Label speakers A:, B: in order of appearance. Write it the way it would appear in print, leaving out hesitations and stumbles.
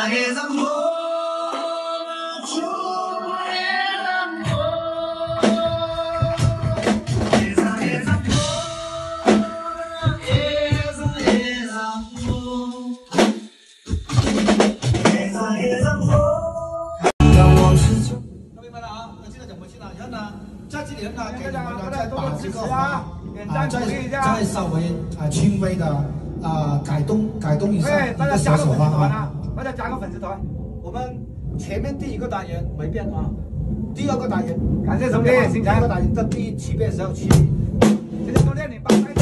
A: 再稍微轻微的改动一下
B: 对，大家加个粉丝团啊！大家加个粉丝团。
A: 我们前面第一个单元没变啊，第二个单元
B: 感谢收听，
A: 第二个单元的第7遍是要起。
B: 今天都练你8